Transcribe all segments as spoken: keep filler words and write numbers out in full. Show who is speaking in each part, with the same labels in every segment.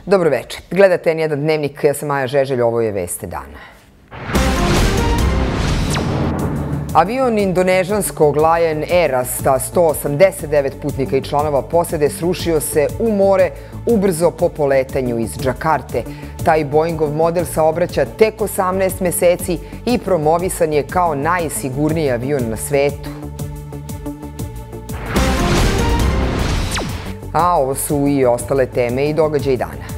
Speaker 1: Dobro večer. Gledate N jedan dnevnik, ja sam Maja Žeželj, ovo je Veste dana. Avion indonežanskog Lion Aira sa sto osamdeset devet putnika i članova posade srušio se u more ubrzo po poletanju iz Džakarte. Taj Boeingov model saobraća tek osamnaest meseci i promovisan je kao najsigurniji avion na svetu. A ovo su i ostale teme i događaji dana.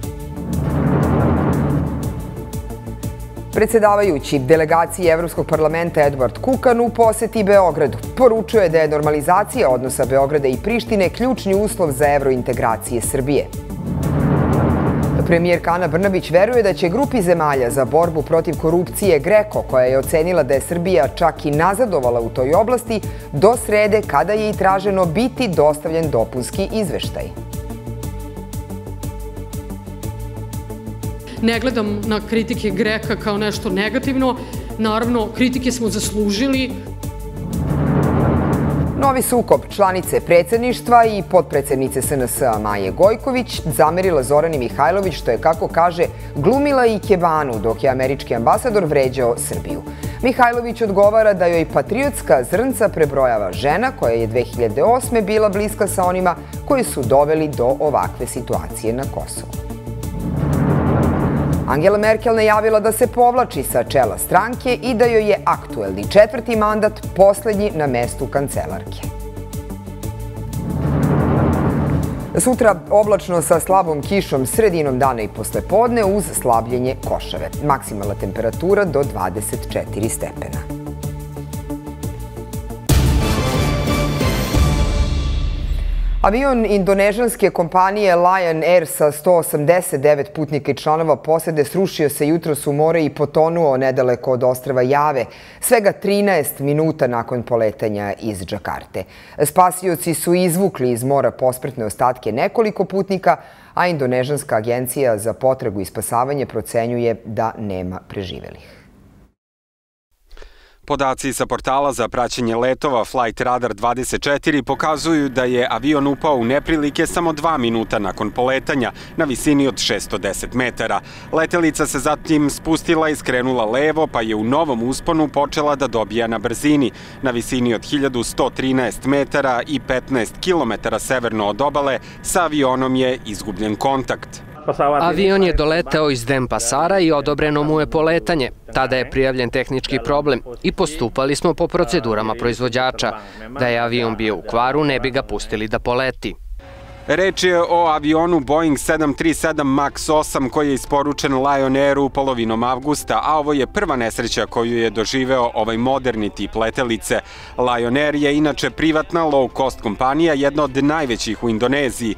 Speaker 1: Predsedavajući delegaciji Evropskog parlamenta Edvard Kukan u poseti Beogradu poručuje da je normalizacija odnosa Beograda i Prištine ključni uslov za evrointegracije Srbije. Premijerka Ana Brnabić veruje da će grupi zemalja za borbu protiv korupcije GRECO, koja je ocenila da je Srbija čak i nazadovala u toj oblasti, do srede, kada je i traženo, biti dostavljen dopunski izveštaj.
Speaker 2: Ne gledam na kritike GRECO kao nešto negativno. Naravno, kritike smo zaslužili.
Speaker 1: Novi sukob članice predsjedništva i potpredsjednice S N S-a Maje Gojković zamerila Zorani Mihajlović što je, kako kaže, glumila i kebanu dok je američki ambasador vređao Srbiju. Mihajlović odgovara da joj patriotska zrnca prebrojava žena koja je dve hiljade osme bila bliska sa onima koji su doveli do ovakve situacije na Kosovu. Angela Merkel najavila da se povlači sa čela stranke i da joj je aktuelni četvrti mandat poslednji na mestu kancelarke. Sutra oblačno sa slabom kišom sredinom dana i poslepodne uz slabljenje košave. Maksimalna temperatura do dvadeset četiri stepena. Avion indonežanske kompanije Lion Air sa sto osamdeset devet putnika i članova posade srušio se jutros u more i potonuo nedaleko od ostrva Jave, svega trinaest minuta nakon poletanja iz Džakarte. Spasioci su izvukli iz mora posmrtne ostatke nekoliko putnika, a indonežanska agencija za potragu i spasavanje procenjuje da nema preživelih.
Speaker 3: Podaci sa portala za praćenje letova Flight Radar dvadeset četiri pokazuju da je avion upao u neprilike samo dva minuta nakon poletanja na visini od šessto deset metara. Letelica se zatim spustila i skrenula levo, pa je u novom usponu počela da dobija na brzini. Na visini od hiljadu sto trinaest metara i petnaest kilometara severno od obale sa avionom je izgubljen kontakt.
Speaker 4: Avion je doleteo iz Denpasara i odobreno mu je poletanje. Tada je prijavljen tehnički problem i postupali smo po procedurama proizvođača. Da je avion bio u kvaru, ne bi ga pustili da poleti.
Speaker 3: Reč je o avionu Boeing sedam tri sedam Max osam koji je isporučen Lion Airu polovinom avgusta, a ovo je prva nesreća koju je doživeo ovaj moderni tip letelice. Lion Air je inače privatna low-cost kompanija, jedna od najvećih u Indoneziji.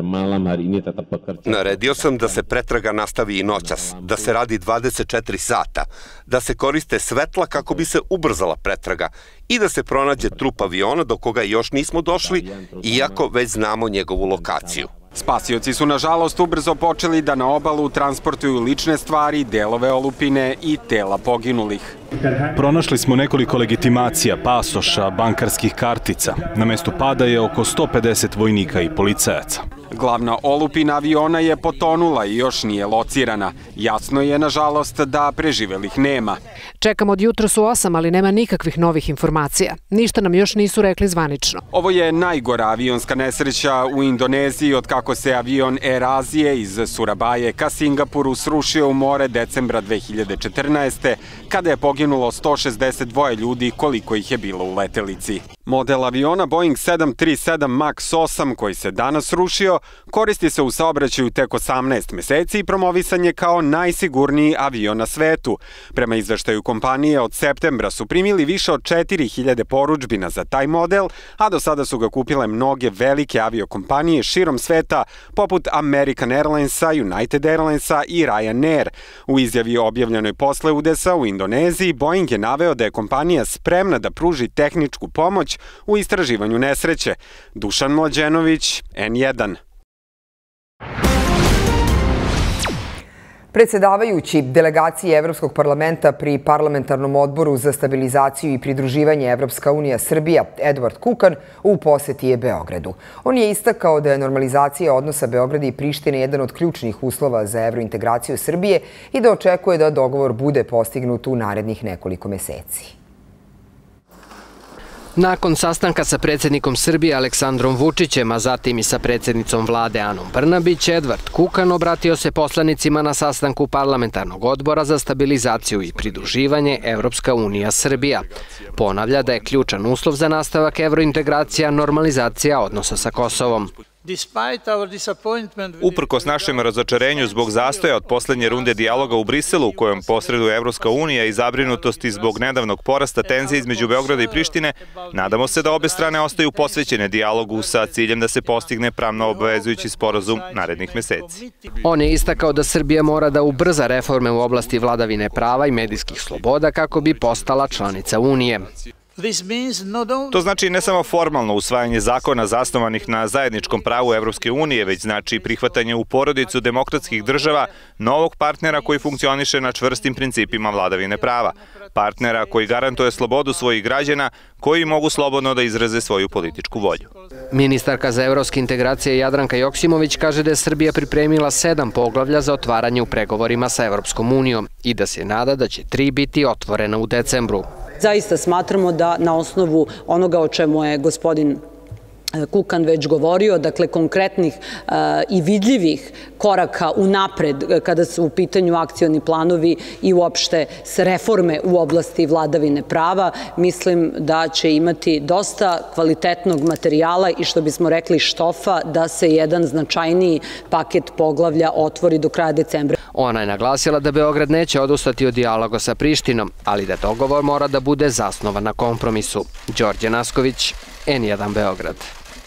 Speaker 5: Naredio sam da se pretraga nastavi i noćas, da se radi dvadeset četiri sata, da se koriste svetla kako bi se ubrzala pretraga i da se pronađe trup aviona do koga još nismo došli, iako već znamo njegovu lokaciju.
Speaker 3: Spasioci su nažalost ubrzo počeli da na obalu transportuju lične stvari, delove olupine i tela poginulih.
Speaker 6: Pronašli smo nekoliko legitimacija, pasoša, bankarskih kartica. Na mestu pada je oko sto pedeset vojnika i policajaca.
Speaker 3: Glavna olupina aviona je potonula i još nije locirana. Jasno je, nažalost, da preživelih nema.
Speaker 7: Čekam od jutros u osam, ali nema nikakvih novih informacija. Ništa nam još nisu rekli zvanično.
Speaker 3: Ovo je najgora avionska nesreća u Indoneziji od kako se avion Air Azije iz Surabaje ka Singapuru srušio u more decembra dve hiljade četrnaeste. kada je poginulo sto šezdeset dva ljudi koliko ih je bilo u letelici. Model aviona Boeing sedam tri sedam Max osam koji se danas rušio koristi se u saobraćaju tek osamnaest meseci i promovisan je kao najsigurniji avion na svetu. Prema izveštaju kompanije od septembra su primili više od četiri hiljade porudžbina za taj model, a do sada su ga kupile mnoge velike aviokompanije širom sveta poput American Airlinesa, United Airlinesa i Ryanair. U izjavi objavljenoj posle udesa u Indoneziji, Boeing je naveo da je kompanija spremna da pruži tehničku pomoć u istraživanju nesreće. Dušan Mlađenović, N jedan.
Speaker 1: Predsedavajući delegaciji Evropskog parlamenta pri Parlamentarnom odboru za stabilizaciju i pridruživanje Evropska unija Srbija, Edvard Kukan, u poseti je Beogradu. On je istakao da je normalizacija odnosa Beograda i Prištine jedan od ključnih uslova za evrointegraciju Srbije i da očekuje da dogovor bude postignut u narednih nekoliko meseci.
Speaker 4: Nakon sastanka sa predsjednikom Srbije Aleksandrom Vučićem, a zatim i sa predsjednicom vlade Anom Brnabić, Edvard Kukan obratio se poslanicima na sastanku Parlamentarnog odbora za stabilizaciju i pridruživanje Evropska unija Srbija. Ponavlja da je ključan uslov za nastavak evrointegracija normalizacija odnosa sa Kosovom.
Speaker 8: Uprkos našem razočarenju zbog zastoja od poslednje runde dijaloga u Briselu, u kojom posreduje Evropska unija i zabrinutosti zbog nedavnog porasta tenzije između Beograda i Prištine, nadamo se da obe strane ostaju posvećene dijalogu sa ciljem da se postigne pravno obavezujući sporazum narednih meseci.
Speaker 4: On je istakao da Srbija mora da ubrza reforme u oblasti vladavine prava i medijskih sloboda kako bi postala članica Unije.
Speaker 8: To znači ne samo formalno usvajanje zakona zasnovanih na zajedničkom pravu Evropske unije, već znači prihvatanje u porodicu demokratskih država novog partnera koji funkcioniše na čvrstim principima vladavine prava. Partnera koji garantuje slobodu svojih građana, koji mogu slobodno da izraze svoju političku volju.
Speaker 4: Ministarka za evropske integracije Jadranka Joksimović kaže da je Srbija pripremila sedam poglavlja za otvaranje u pregovorima sa Evropskom unijom i da se nada da će tri biti otvorena u decembru.
Speaker 9: Zaista smatramo da na osnovu onoga o čemu je gospodin Kukan već govorio, dakle konkretnih i vidljivih koraka unapred kada su u pitanju akcioni planovi i uopšte reforme u oblasti vladavine prava, mislim da će imati dosta kvalitetnog materijala i što bismo rekli štofa da se jedan značajniji paket poglavlja otvori do kraja decembra.
Speaker 4: Ona je naglasila da Beograd neće odustati od dijaloga sa Prištinom, ali da dogovor mora da bude zasnovan na kompromisu. Đorđe Nasković, N jedan Beograd.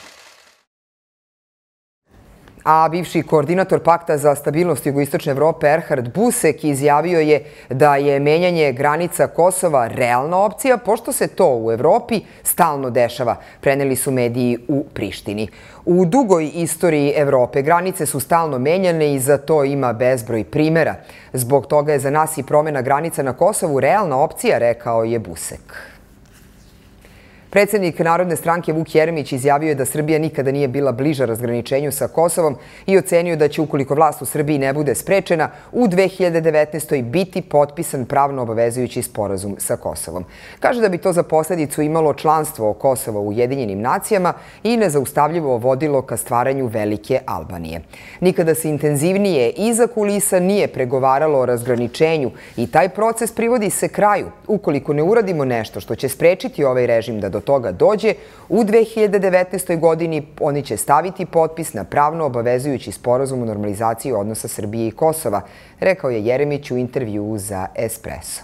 Speaker 1: A bivši koordinator Pakta za stabilnost jugoistočne Evrope Erhard Busek izjavio je da je menjanje granica Kosova realna opcija, pošto se to u Evropi stalno dešava, preneli su mediji u Prištini. U dugoj istoriji Evrope granice su stalno menjane i za to ima bezbroj primera. Zbog toga je za nas i promjena granica na Kosovu realna opcija, rekao je Busek. Predsjednik Narodne stranke Vuk Jeremić izjavio je da Srbija nikada nije bila bliža razgraničenju sa Kosovom i ocenio da će, ukoliko vlast u Srbiji ne bude sprečena, u dve hiljade devetnaestoj biti potpisan pravno obavezujući sporazum sa Kosovom. Kaže da bi to za posljedicu imalo članstvo Kosova u Ujedinjenim nacijama i nezaustavljivo vodilo ka stvaranju velike Albanije. Nikada se intenzivnije iza kulisa nije pregovaralo o razgraničenju i taj proces privodi se kraju. Ukoliko ne uradimo nešto što će sprečiti ovaj režim da do toga dođe, u dve hiljade devetnaestoj godini oni će staviti potpis na pravno obavezujući sporazum o normalizaciji odnosa Srbije i Kosova, rekao je Jeremić u intervjuu za Espresso.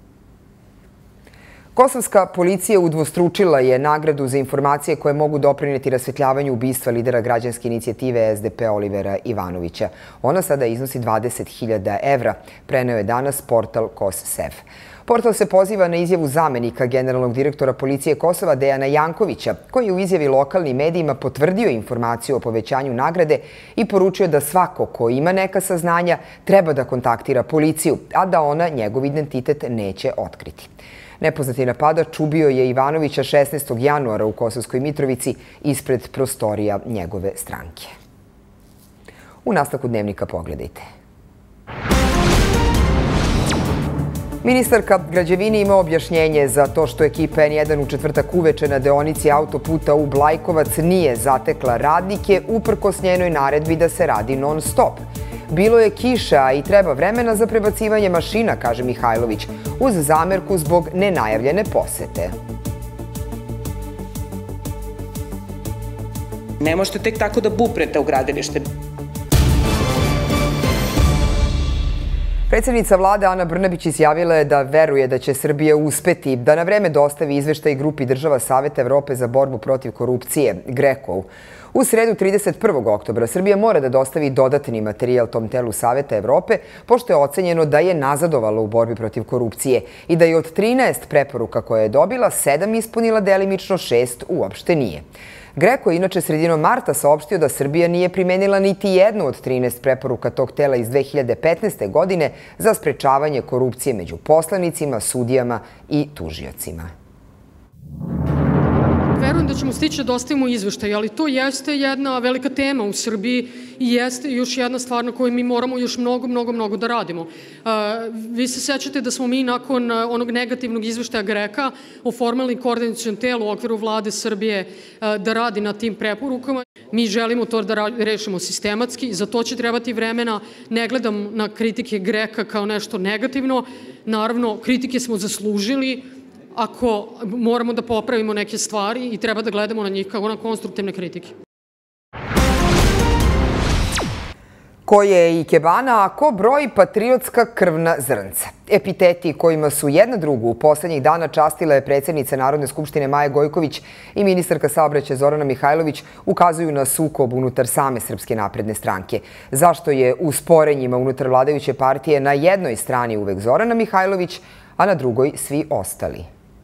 Speaker 1: Kosovska policija udvostručila je nagradu za informacije koje mogu doprineti rasvetljavanju ubistva lidera građanske inicijative S D P Olivera Ivanovića. Ona sada iznosi dvadeset hiljada evra, preneo je danas portal KosSev. Portal se poziva na izjavu zamenika generalnog direktora policije Kosova Dejana Jankovića, koji je u izjavi lokalnim medijima potvrdio informaciju o povećanju nagrade i poručio da svako ko ima neka saznanja treba da kontaktira policiju, a da ona njegov identitet neće otkriti. Nepoznati napadač ubio je Ivanovića šesnaestog januara u Kosovskoj Mitrovici ispred prostorija njegove stranke. U nastavku Dnevnika pogledajte. Ministarka građevine ima objašnjenje za to što ekipa N jedan u četvrtak uveče na deonici autoputa u Blajkovac nije zatekla radnike uprkos njenoj naredbi da se radi non stop. Bilo je kiša i treba vremena za prebacivanje mašina, kaže Mihajlović, uz zamerku zbog nenajavljene posete.
Speaker 10: Ne možete tek tako da buprete u gradilište.
Speaker 1: Predsjednica vlade Ana Brnabić izjavila je da veruje da će Srbija uspeti da na vreme dostavi izveštaj grupi država Saveta Evrope za borbu protiv korupcije, GRECO. U sredu trideset prvog oktobra Srbija mora da dostavi dodatni materijal tom telu Saveta Evrope, pošto je ocenjeno da je nazadovalo u borbi protiv korupcije i da je od trinaest preporuka koje je dobila, sedam ispunila delimično, šest uopšte nije. GRECO je inače sredinom marta saopštio da Srbija nije primenila niti jednu od trinaest preporuka tog tela iz dve hiljade petnaeste. godine za sprečavanje korupcije među poslanicima, sudijama i tužiocima.
Speaker 2: Verujem da ćemo stići da dostavimo izveštaj, ali to jeste jedna velika tema u Srbiji i jeste još jedna stvar na kojoj mi moramo još mnogo, mnogo, mnogo da radimo. Vi se sećate da smo mi nakon onog negativnog izveštaja GRECO-a oformili koordinaciono telo u okviru vlade Srbije da radi na tim preporukama. Mi želimo to da rešimo sistematski, za to će trebati vremena. Ne gledam na kritike GRECO-a kao nešto negativno. Naravno, kritike smo zaslužili. Ako moramo da popravimo neke stvari i treba da gledamo na njih kao na konstruktivne kritike.
Speaker 1: Ko je ikebana, a ko broji patriotska krvna zrnca? Epiteti kojima su jedna drugu u poslednjih dana častile predsjednica Narodne skupštine Maja Gojković i ministarka saobraćaja Zorana Mihajlović ukazuju na sukob unutar same Srpske napredne stranke. Zašto je u sporenjima unutar vladajuće partije na jednoj strani uvek Zorana Mihajlović, a na drugoj svi ostali?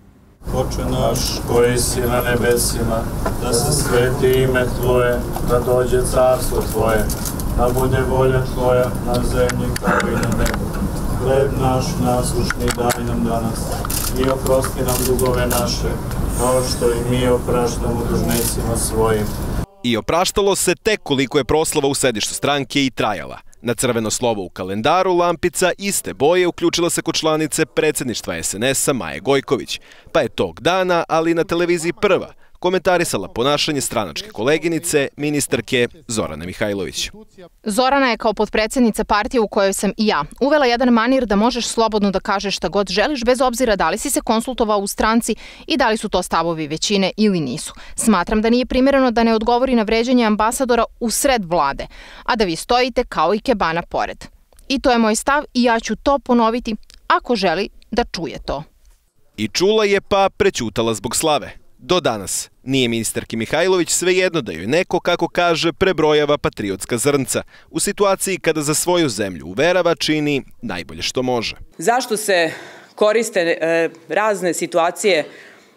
Speaker 11: Oče naš koji si na nebesima, da se sveti ime Tvoje, da dođe carstvo Tvoje, da bude volja Tvoja na zemlji kao i na nebu. Hleb naš nasušni daj nam danas i oprosti nam dugove naše, kao što i mi opraštamo dužnicima svojim.
Speaker 12: I opraštalo se tek koliko je proslava u sedištu stranke i trajala. Na crveno slovo u kalendaru lampica iste boje uključila se kod članice predsjedništva es en es-a Maje Gojković, pa je tog dana, ali na televiziji Prva, komentarisala ponašanje stranačke koleginice, ministarke Zorane Mihajlović.
Speaker 13: Zorana je kao potpredsjednica partije u kojoj sam i ja uvela jedan manir da možeš slobodno da kažeš šta god želiš bez obzira da li si se konsultovao u stranci i da li su to stavovi većine ili nisu. Smatram da nije primjereno da ne odgovori na vređanje ambasadora u sred vlade, a da vi stojite kao ikebana pored. I to je moj stav i ja ću to ponoviti ako želi da čuje to.
Speaker 12: I čula je pa prećutala zbog slave. Do danas nije ministarki Mihajlović svejedno da joj neko, kako kaže, prebrojava patriotska zrnca u situaciji kada za svoju zemlju uverava čini najbolje što može.
Speaker 10: Zašto se koriste razne situacije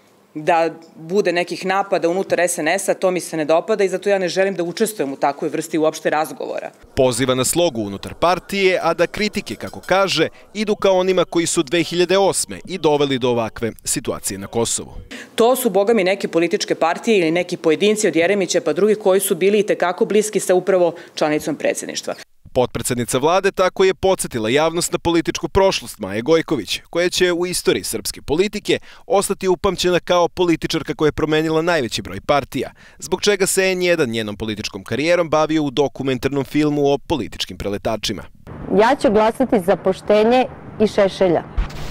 Speaker 10: da bude nekih napada unutar es en es-a, to mi se ne dopada i zato ja ne želim da učestvujem u takvoj vrsti uopšte razgovora.
Speaker 12: Poziva na slogu unutar partije, a da kritike, kako kaže, idu kao onima koji su dve hiljade osme i doveli do ovakve situacije na Kosovu.
Speaker 10: To su, boga mi, neke političke partije ili neki pojedinci od Jeremića pa drugi koji su bili i tekako bliski sa upravo članicom predsjedništva.
Speaker 12: Potpredsednica vlade tako je podsjetila javnost na političku prošlost Maje Gojković, koja će u istoriji srpske politike ostati upamćena kao političarka koja je promenila najveći broj partija, zbog čega se en jedan njenom političkom karijerom bavio u dokumentarnom filmu o političkim preletačima.
Speaker 14: Ja ću glasati za poštenje i Šešelja.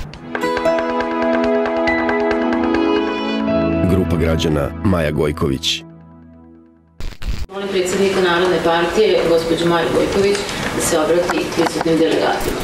Speaker 15: Grupa građana Maja Gojković.
Speaker 16: Molim predsjednika Narodne partije, gospođu Maju Gojković, da se obrati prisutnim delegatima.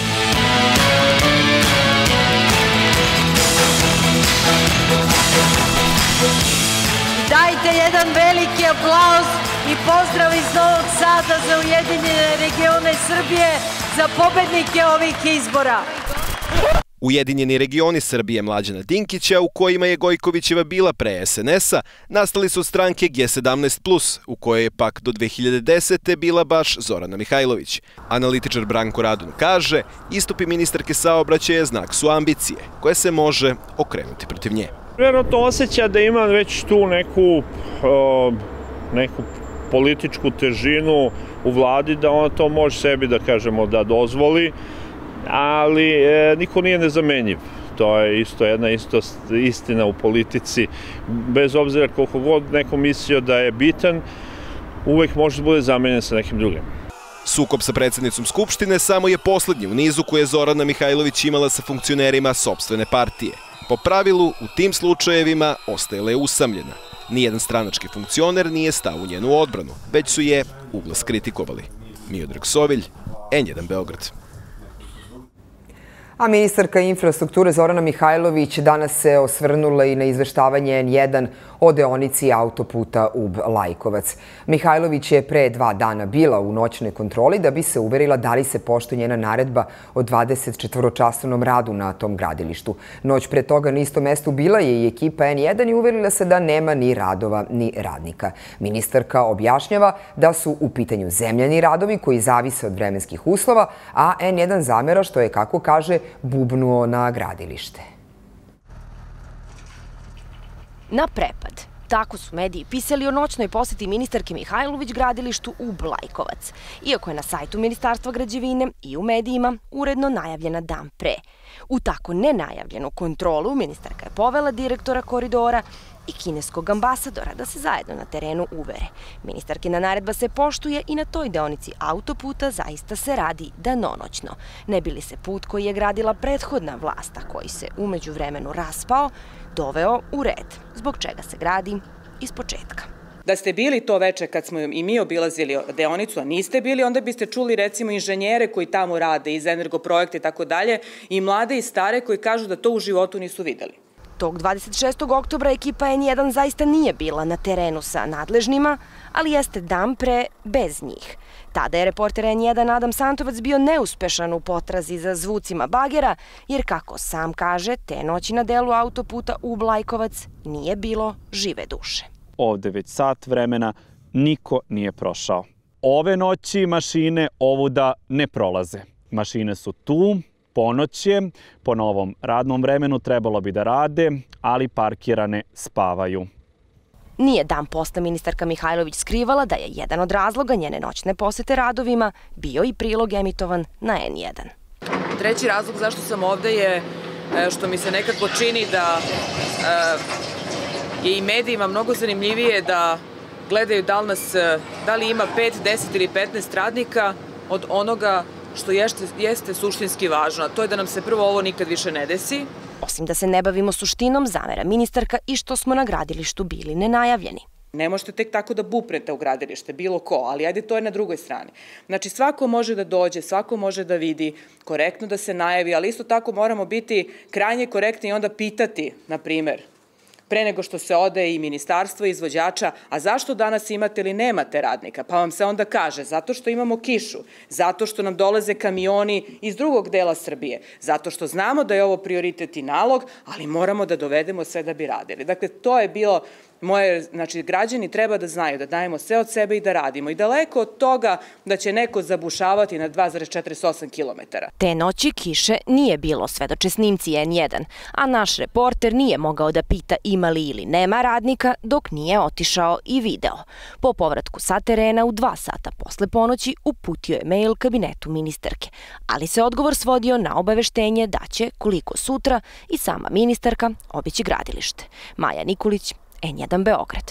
Speaker 17: Dajte jedan veliki aplauz i pozdrav iz Novog Sada za Ujedinjene regione Srbije, za pobednike ovih izbora.
Speaker 12: Ujedinjeni regioni Srbije Mlađana Dinkića, u kojima je Gojkovićeva bila pre es en es-a, nastali su od stranke ge sedamnaest plus, u kojoj je pak do dve hiljade desete bila baš Zorana Mihajlović. Analitičar Branko Radun kaže, istupi ministarke saobraćaja znak su ambicije, koje se može okrenuti protiv nje.
Speaker 11: Vjerojatno osjeća da ima već tu neku, neku političku težinu u vladi, da ona to može sebi, da kažemo, da dozvoli, ali e, niko nije nezamenjiv. To je isto jedna isto istina u politici. Bez obzira koliko god neko mislio da je bitan, uvek može da bude zamenjen sa nekim drugim.
Speaker 12: Sukob sa predsjednicom Skupštine samo je poslednji u nizu koje je Zorana Mihajlović imala sa funkcionerima sopstvene partije. Po pravilu, u tim slučajevima ostajala je usamljena. Nijedan stranački funkcioner nije stao u njenu odbranu, već su je uglas kritikovali. Miodrag Sovilj, en jedan Beograd.
Speaker 1: A ministarka infrastrukture Zorana Mihajlović danas se osvrnula i na izveštavanje en jedan o deonici autoputa Ub-Lajkovac. Mihajlović je pre dva dana bila u noćnoj kontroli da bi se uverila da li se poštuje njena naredba o dvadesetčetvoročasovnom radu na tom gradilištu. Noć pre toga na istom mestu bila je i ekipa en jedan i uverila se da nema ni radova ni radnika. Ministarka objašnjava da su u pitanju zemljani radovi koji zavise od vremenskih uslova, a en jedan zamera što je, kako kaže, bubnuo na gradilište.
Speaker 18: Na prepad. Tako su mediji pisali o noćnoj poseti ministarke Mihajlović gradilištu Ub-Lajkovac, iako je na sajtu Ministarstva građevine i u medijima uredno najavljena dan pre. U tako nenajavljenu kontrolu ministarka je povela direktora koridora i kineskog ambasadora da se zajedno na terenu uvere. Ministarkina naredba se poštuje i na toj deonici autoputa zaista se radi danonoćno. Ne bi li se put koji je gradila prethodna vlast, a koji se umeđu vremenu raspao, doveo u red, zbog čega se gradi iz početka.
Speaker 10: Da ste bili to veče kad smo i mi obilazili deonicu, a niste bili, onda biste čuli recimo inženjere koji tamo rade iz Energoprojekta i tako dalje, i mlade i stare koji kažu da to u životu nisu videli.
Speaker 18: Tog dvadeset šestog oktobra ekipa en jedan zaista nije bila na terenu sa nadležnima, ali jeste dan pre bez njih. Tada je reporter en jedan Adam Santovac bio neuspešan u potrazi za zvucima bagera, jer kako sam kaže, te noći na delu autoputa Ub-Lajkovac nije bilo žive duše.
Speaker 19: Ovde već sat vremena niko nije prošao. Ove noći mašine ovuda ne prolaze. Mašine su tu, ponoć je, po novom radnom vremenu trebalo bi da rade, ali parkirane spavaju.
Speaker 18: Nije dan posle ministarka Mihajlović skrivala da je jedan od razloga njene noćne posete radovima bio i prilog emitovan na en jedan.
Speaker 10: Treći razlog zašto sam ovde je što mi se nekako čini da je i medijima mnogo zanimljivije da gledaju da li, nas, da li ima pet, deset ili petnaest radnika od onoga što jeste, jeste suštinski važno, a to je da nam se prvo ovo nikad više ne desi.
Speaker 18: Osim da se ne bavimo suštinom, zamera ministarka i što smo na gradilištu bili nenajavljeni.
Speaker 10: Ne možete tek tako da bupnete u gradilište, bilo ko, ali ajde, to je na drugoj strani. Znači, svako može da dođe, svako može da vidi, korektno da se najavi, ali isto tako moramo biti krajnje korektni i onda pitati, na primer, pre nego što se ode i ministarstvo i izvođača, a zašto danas imate ili nemate radnika? Pa vam se onda kaže, zato što imamo kišu, zato što nam dolaze kamioni iz drugog dela Srbije, zato što znamo da je ovo prioritet i nalog, ali moramo da dovedemo sve da bi radili. Dakle, to je bilo moje, znači, građani treba da znaju da dajemo sve od sebe i da radimo. I daleko od toga da će neko zabušavati na dva zarez četrdeset osam kilometara.
Speaker 18: Te noći kiše nije bilo, svedoče snimci en jedan, a naš reporter nije mogao da pita ima li ili nema radnika dok nije otišao i video. Po povratku sa terena u dva sata posle ponoći uputio je mail kabinetu ministarke, ali se odgovor svodio na obaveštenje da će, koliko sutra, i sama ministarka obići gradilište. Maja Nikolić, en jedan Beograd.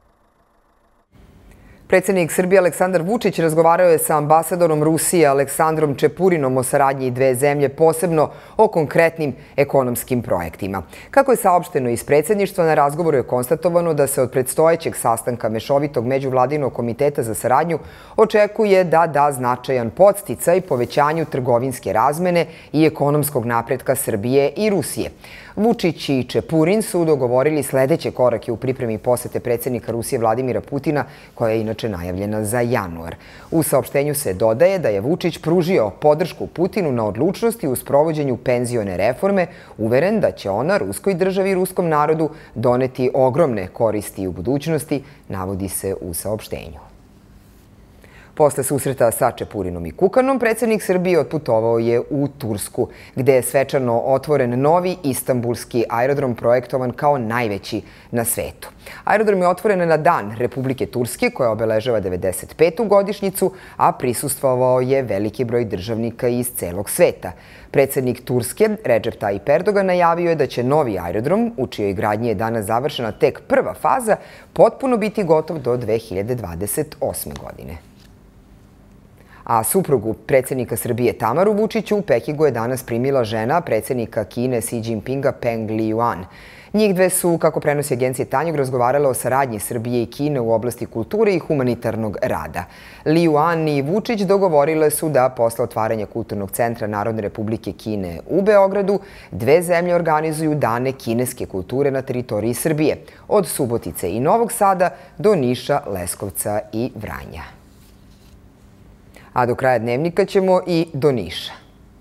Speaker 1: Predsednik Srbije Aleksandar Vučić razgovarao je sa ambasadorom Rusije Aleksandrom Čepurinom o saradnji dve zemlje, posebno o konkretnim ekonomskim projektima. Kako je saopšteno iz predsedništva, na razgovoru je konstatovano da se od predstojećeg sastanka Mešovitog međuvladinog komiteta za saradnju očekuje da da značajan podsticaj povećanju trgovinske razmene i ekonomskog napretka Srbije i Rusije. Vučić i Čepurin su dogovorili sledeće korake u pripremi posete predsednika Rusije Vladimira Putina, koja je inače najavljena za januar. U saopštenju se dodaje da je Vučić pružio podršku Putinu na odlučnosti u sprovođenju penzione reforme, uveren da će ona ruskoj državi i ruskom narodu doneti ogromne koristi u budućnosti, navodi se u saopštenju. Posle susreta sa Čepurinom i Kukanom, predsednik Srbije otputovao je u Tursku, gde je svečano otvoren novi istambulski aerodrom projektovan kao najveći na svetu. Aerodrom je otvoren na dan Republike Turske, koja obeležava devedeset petu godišnjicu, a prisustvovao je veliki broj državnika iz celog sveta. Predsednik Turske, Recep Tayyip Erdogan, najavio je da će novi aerodrom, u čijoj gradnji je danas završena tek prva faza, potpuno biti gotov do dve hiljade dvadeset osme godine. A suprugu predsjednika Srbije Tamaru Vučiću u Pekingu je danas primila žena predsjednika Kine Xi Jinpinga Peng Liyuan. Njih dve su, kako prenosi agencije Tanjug, razgovarale o saradnji Srbije i Kine u oblasti kulture i humanitarnog rada. Liyuan i Vučić dogovorile su da posle otvaranja Kulturnog centra Narodne republike Kine u Beogradu dve zemlje organizuju dane kineske kulture na teritoriji Srbije, od Subotice i Novog Sada do Niša, Leskovca i Vranja. A do kraja dnevnika ćemo i do Niša.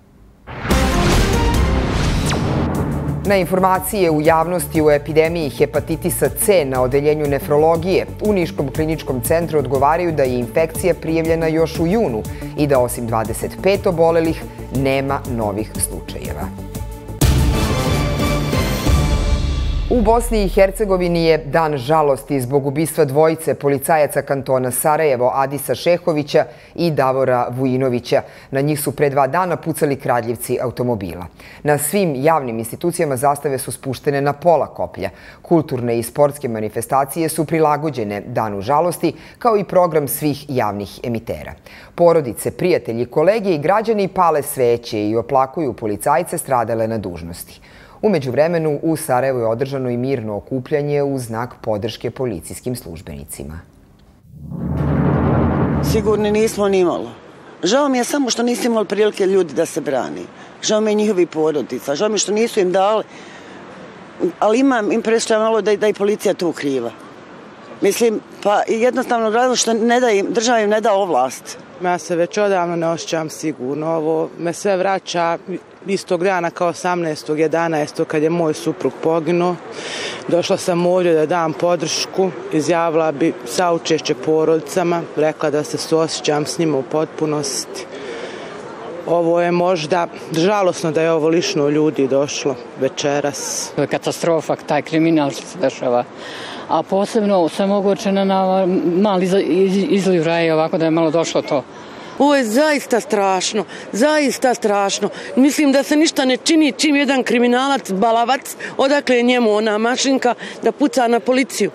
Speaker 1: Na informacije u javnosti o epidemiji hepatitisa C na odeljenju nefrologije u Niškom kliničkom centru odgovaraju da je infekcija prijavljena još u junu i da osim dvadeset pet obolelih nema novih slučajeva. U Bosni i Hercegovini je dan žalosti zbog ubistva dvojice policajaca kantona Sarajevo, Adisa Šehovića i Davora Vujinovića. Na njih su pre dva dana pucali kradljivci automobila. Na svim javnim institucijama zastave su spuštene na pola koplja. Kulturne i sportske manifestacije su prilagođene danu žalosti, kao i program svih javnih emitera. Porodice, prijatelji, kolege i građani pale sveće i oplakuju policajce stradale na dužnosti. U međuvremenu u Sarajevu je održano i mirno okupljanje u znak podrške policijskim službenicima.
Speaker 20: Sigurni nismo ni malo. Žao mi je samo što nisu imali prilike ljudi da se brani. Žao mi je njihovi porodica. Žao mi je što nisu im dali. Ali imam impresiju malo da, da i policija tu kriva. Mislim, pa jednostavno razlog što ne da im, država im ne da ovlast.
Speaker 21: Ja se već odavno ne osjećam sigurno. Ovo me sve vraća istog dana kao osamnaestog jedanaestog kad je moj suprug poginuo. Došla sam ovdje da dam podršku, izjavila bi saučešće porodicama, rekla da se suosjećam s njima u potpunosti. Ovo je možda žalosno da je ovo lišno ljudi došlo večeras.
Speaker 22: Katastrofa, taj kriminal što se dešava. A posebno sam ogorčena na mali izliv raje, ovako da je malo došlo to.
Speaker 23: Ovo je zaista strašno, zaista strašno. Mislim da se ništa ne čini čim jedan kriminalac, balavac, odakle je njemu ona mašinka da puca na policiju.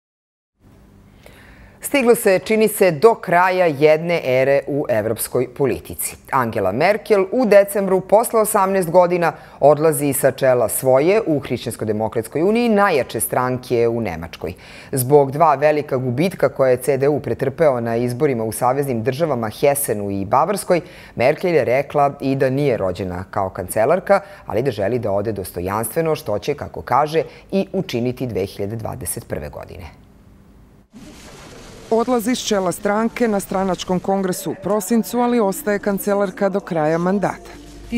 Speaker 1: Stiglo se, čini se, do kraja jedne ere u evropskoj politici. Angela Merkel u decembru posle osamnaest godina odlazi sa čela svoje u Hrišćansko-demokratskoj uniji najjače stranke u Nemačkoj. Zbog dva velika gubitka koje je C D U pretrpeo na izborima u saveznim državama Hesenu i Bavarskoj, Merkel je rekla i da nije rođena kao kancelarka, ali da želi da ode dostojanstveno, što će, kako kaže, i učiniti dve hiljade dvadeset prve. godine.
Speaker 24: Odlazi s čela stranke na stranačkom kongresu u prosincu, ali ostaje kancelarka do kraja mandata.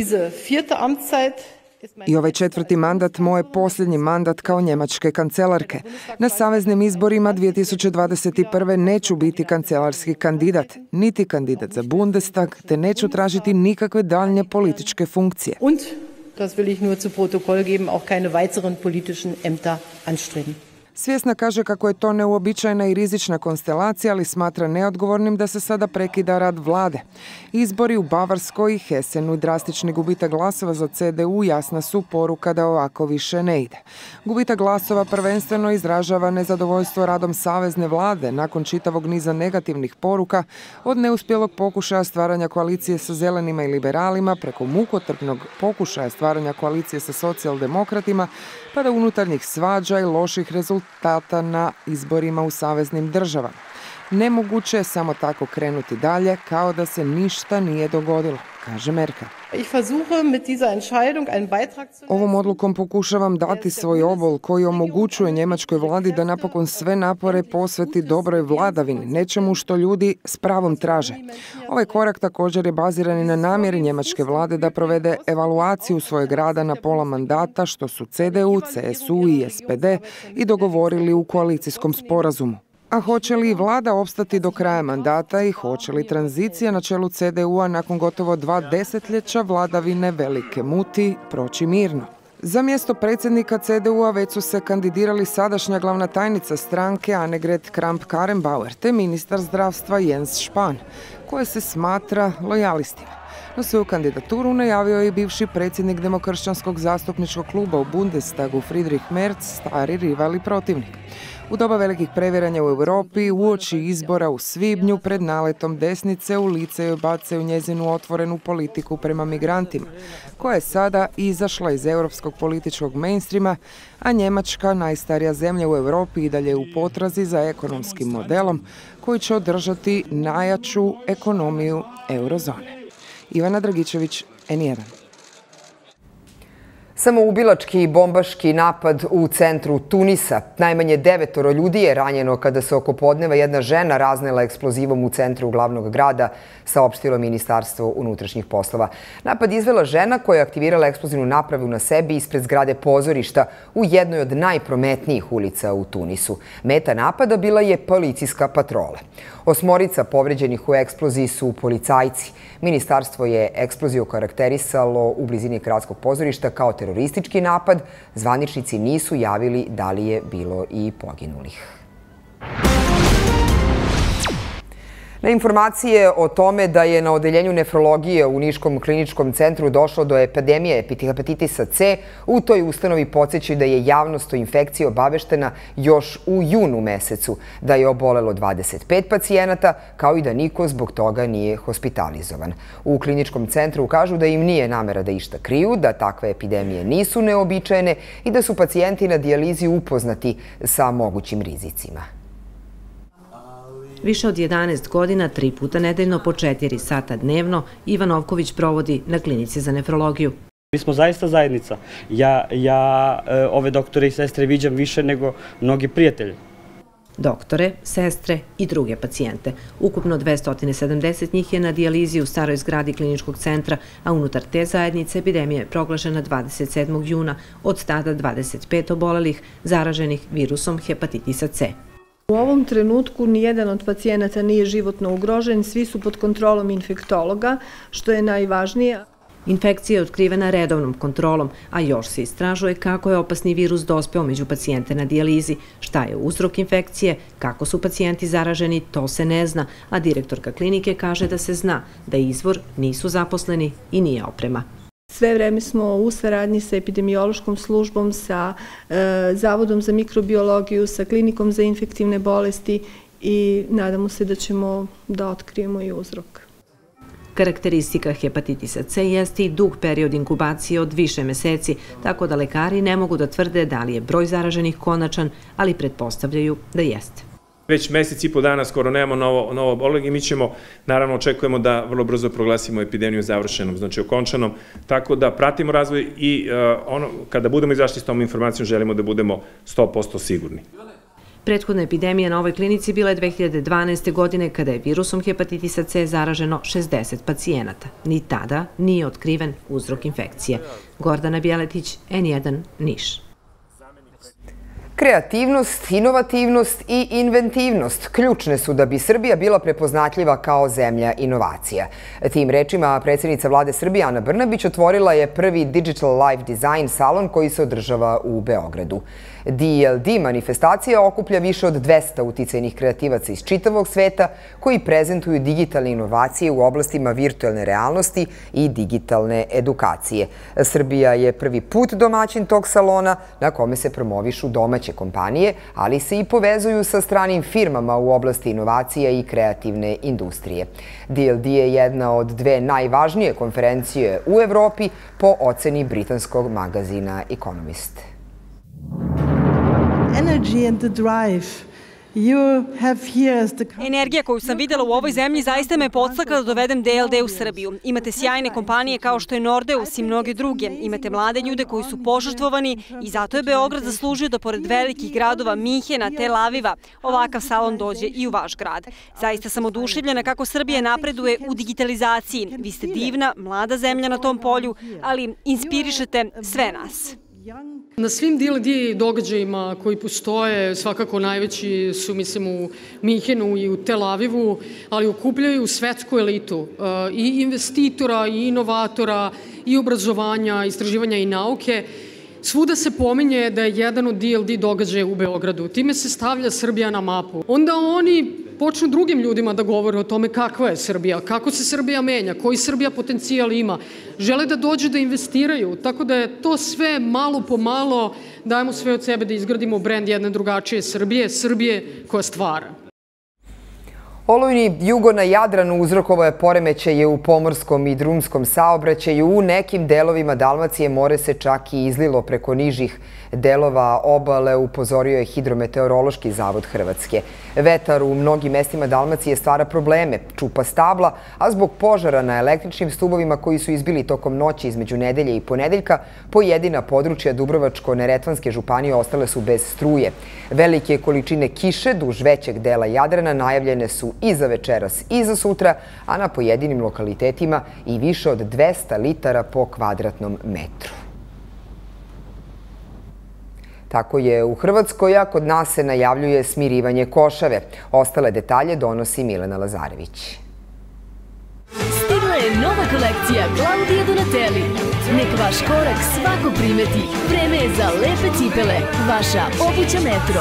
Speaker 24: I ovaj četvrti mandat moj je posljednji mandat kao njemačke kancelarke. Na saveznim izborima dvije tisuće dvadeset prve neću biti kancelarski kandidat, niti kandidat za Bundestag, te neću tražiti nikakve daljnje političke funkcije.
Speaker 25: Und, das will ich nur zu Protokoll geben, auch keine weiteren politischen Ämter anstreben.
Speaker 24: Svjesna kaže kako je to neuobičajena i rizična konstelacija, ali smatra neodgovornim da se sada prekida rad vlade. Izbori u Bavarskoj i Hesenu i drastični gubitak glasova za C D U jasna su poruka da ovako više ne ide. Gubitak glasova prvenstveno izražava nezadovoljstvo radom savezne vlade nakon čitavog niza negativnih poruka od neuspjelog pokušaja stvaranja koalicije sa zelenima i liberalima preko mukotrpnog pokušaja stvaranja koalicije sa socijaldemokratima pa do unutarnjih svađa i loših rezultata na izborima u saveznim državama. Nemoguće je samo tako krenuti dalje kao da se ništa nije dogodilo, kaže Merkel. Ovom odlukom pokušavam dati svoj obol koji omogućuje njemačkoj vladi da napokon sve napore posveti dobroj vladavini, nečemu što ljudi s pravom traže. Ovaj korak također je baziran i na namjeri njemačke vlade da provede evaluaciju svojeg rada na pola mandata, što su C D U, C S U i S P D i dogovorili u koalicijskom sporazumu. A hoće li vlada opstati do kraja mandata i hoće li tranzicija na čelu C D U-a nakon gotovo dva desetljeća vladavine velike muti proći mirno? Za mjesto predsjednika C D U-a već su se kandidirali sadašnja glavna tajnica stranke Annegret Kramp-Karrenbauer te ministar zdravstva Jens Spahn, koje se smatra lojalistima. No svoju kandidaturu najavio je i bivši predsjednik demokršćanskog zastupničkog kluba u Bundestagu Friedrich Merz, stari rival i protivnik. U doba velikih previranja u Europi, uoči izbora u svibnju, pred naletom desnice u lice joj bacaju njezinu otvorenu politiku prema migrantima, koja je sada izašla iz europskog političkog mainstreama, a Njemačka, najstarija zemlja u Europi, i dalje u potrazi za ekonomskim modelom koji će održati najjaču ekonomiju eurozone. Ivana Dragičević, N jedan.
Speaker 1: Samoubilački i bombaški napad u centru Tunisa. Najmanje devetoro ljudi je ranjeno kada se oko podneva jedna žena raznela eksplozivom u centru glavnog grada, saopštilo Ministarstvo unutrašnjih poslova. Napad izvela žena koja je aktivirala eksplozivnu napravu na sebi ispred zgrade pozorišta u jednoj od najprometnijih ulica u Tunisu. Meta napada bila je policijska patrola. Osmorica povređenih u eksploziji su policajci. Ministarstvo je eksploziju karakterisalo u blizini gradskog pozorišta kao teroristički napad. Zvaničnici nisu javili da li je bilo i poginulih. Na informacije o tome da je na odeljenju nefrologije u Niškom kliničkom centru došlo do epidemije hepatitisa C, u toj ustanovi podsećaju da je javnost o infekciji obaveštena još u junu mesecu, da je obolelo dvadeset pet pacijenata, kao i da niko zbog toga nije hospitalizovan. U kliničkom centru kažu da im nije namera da išta kriju, da takve epidemije nisu neobičajene i da su pacijenti na dijalizi upoznati sa mogućim rizicima.
Speaker 3: Više od jedanaest godina, tri puta nedeljno po četiri sata dnevno, Ivan Ovković provodi na klinici za nefrologiju.
Speaker 5: Mi smo zaista zajednica. Ja, ja ove doktore i sestre viđam više nego mnogi prijatelji.
Speaker 3: Doktore, sestre i druge pacijente. Ukupno dvesta sedamdeset njih je na dijalizi u staroj zgradi kliničkog centra, a unutar te zajednice epidemija je proglašena dvadeset sedmog juna, od tada dvadeset pet obolelih zaraženih virusom hepatitisa C.
Speaker 6: U ovom trenutku nijedan od pacijenata nije životno ugrožen, svi su pod kontrolom infektologa, što je najvažnije.
Speaker 3: Infekcija je otkrivena redovnom kontrolom, a još se istražuje kako je opasni virus dospeo među pacijente na dijalizi. Šta je uzrok infekcije, kako su pacijenti zaraženi, to se ne zna, a direktorka klinike kaže da se zna, da izvor nisu zaposleni i nije oprema.
Speaker 6: Sve vreme smo u saradnji sa epidemiološkom službom, sa Zavodom za mikrobiologiju, sa klinikom za infektivne bolesti i nadamo se da ćemo da otkrijemo i uzrok.
Speaker 3: Karakteristika hepatitisa C jeste i dug period inkubacije od više meseci, tako da lekari ne mogu da tvrde da li je broj zaraženih konačan, ali pretpostavljaju da jeste.
Speaker 7: Već mesec i po dana skoro nemamo novo obolelih i mi ćemo, naravno, očekujemo da vrlo brzo proglasimo epidemiju završenom, znači okončanom, tako da pratimo razvoj i kada budemo izašli s tom informacijom želimo da budemo sto posto sigurni.
Speaker 3: Prethodna epidemija na ovoj klinici bila je dve hiljade dvanaeste. godine kada je virusom hepatitisa C zaraženo šezdeset pacijenata. Ni tada nije otkriven uzrok infekcije. Gordana Bjeletić, N jedan, Niš.
Speaker 1: Kreativnost, inovativnost i inventivnost ključne su da bi Srbija bila prepoznatljiva kao zemlja inovacija. Tim rečima predsjednica vlade Srbije Ana Brnabić otvorila je prvi Digital Life Design salon koji se održava u Beogradu. D L D manifestacija okuplja više od dvesta uticajnih kreativaca iz čitavog sveta koji prezentuju digitalne inovacije u oblastima virtualne realnosti i digitalne edukacije. Srbija je prvi put domaćin tog salona na kome se promovišu domaće kompanije, ali se i povezuju sa stranim firmama u oblasti inovacija i kreativne industrije. D L D je jedna od dve najvažnije konferencije u Evropi po oceni britanskog magazina Economist.
Speaker 8: Energija koju sam videla u ovoj zemlji zaista me podstakla da dovedem D L D u Srbiju. Imate sjajne kompanije kao što je Nordeus i mnoge druge. Imate mlade ljude koji su požrtvovani i zato je Beograd zaslužio da pored velikih gradova Minhena, Tel Aviva, ovakav salon dođe i u vaš grad. Zaista sam oduševljena kako Srbija napreduje u digitalizaciji. Vi ste divna, mlada zemlja na tom polju, ali inspirišete sve nas.
Speaker 2: Na svim D L D događajima koji postoje, svakako najveći su, mislim, u Minhenu i u Tel Avivu, ali okupljaju svetsku elitu i investitora, i inovatora, i obrazovanja, istraživanja i nauke. Svuda se pominje da je jedan od D L D događaja u Beogradu. Time se stavlja Srbija na mapu. Onda oni počnu drugim ljudima da govore o tome kakva je Srbija, kako se Srbija menja, koji Srbija potencijal ima. Žele da dođu da investiraju, tako da je to sve malo po malo, dajemo sve od sebe da izgradimo brend jedne drugačije Srbije, Srbije koja stvara.
Speaker 1: Olujni jugo na Jadranu uzrokovao je poremećaje u pomorskom i drumskom saobraćaju. U nekim delovima Dalmacije more se čak i izlilo preko nižih delova obale, upozorio je Hidrometeorološki zavod Hrvatske. Vetar u mnogim mestima Dalmacije stvara probleme, čupa stabla, a zbog požara na električnim stubovima koji su izbili tokom noći između nedelje i ponedeljka, pojedina područja Dubrovačko-Neretvanske županije ostale su bez struje. Velike količine kiše duž većeg dela Jadrana najavljene su i za večeras i za sutra, a na pojedinim lokalitetima i više od dvesta litara po kvadratnom metru. Tako je u Hrvatskoj, a kod nas se najavljuje smirivanje košave. Ostale detalje donosi Milena Lazarević.
Speaker 4: Stigla je nova kolekcija Claudia Donatelli. Nek vaš korak svako primeti. Vreme je za lepe cipele. Vaša obuća Metro.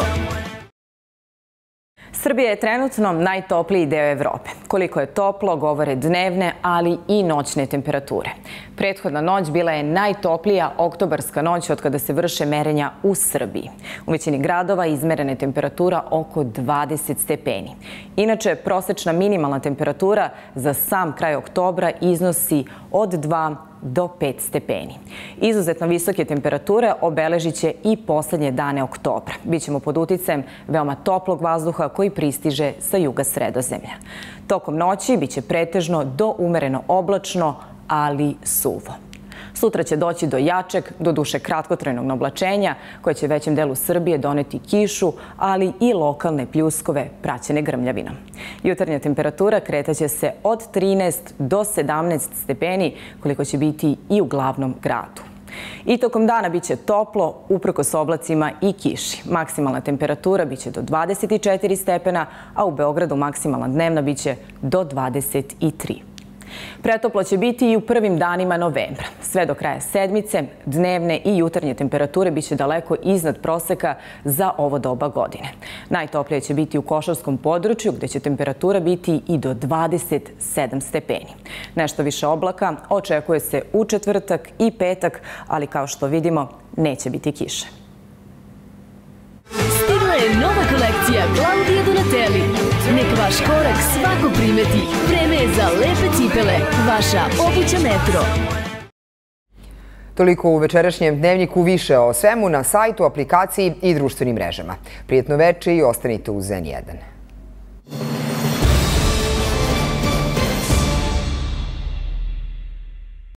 Speaker 9: Srbija je trenutno najtopliji deo Evrope. Koliko je toplo govore dnevne, ali i noćne temperature. Prethodna noć bila je najtoplija oktobarska noć od kada se vrše merenja u Srbiji. U većini gradova izmerena je temperatura oko dvadeset stepeni. Inače, prosečna minimalna temperatura za sam kraj oktobra iznosi od dva do pet stepeni. Izuzetno visoke temperature obeležit će i poslednje dane oktobra. Bićemo pod uticajem veoma toplog vazduha koji pristiže sa juga Sredozemlja. Tokom noći biće pretežno do umereno oblačno, ali suvo. Sutra će doći do jačeg, do duše kratkotrajnog oblačenja, koje će većem delu Srbije doneti kišu, ali i lokalne pljuskove praćene grmljavinom. Jutarnja temperatura kretaće se od trinaest do sedamnaest stepeni, koliko će biti i u glavnom gradu. I tokom dana biće toplo, uprkos oblacima i kiši. Maksimalna temperatura biće do dvadeset četiri stepena, a u Beogradu maksimalna dnevna biće do dvadeset tri. Pretoplo će biti i u prvim danima novembra. Sve do kraja sedmice, dnevne i jutarnje temperature biće daleko iznad proseka za ovo doba godine. Najtoplije će biti u Košarskom području, gde će temperatura biti i do dvadeset sedam stepeni. Nešto više oblaka očekuje se u četvrtak i petak, ali kao što vidimo, neće biti kiše.
Speaker 4: Stigla je nova kolekcija Claudia Donatelli. Nek vaš korak svako primeti. Vreme je za lepe cipele. Vaša obuća Metro.
Speaker 1: Toliko u večerašnjem dnevniku, više o svemu na sajtu, aplikaciji i društvenim mrežama. Prijetno veče i ostanite uz N jedan.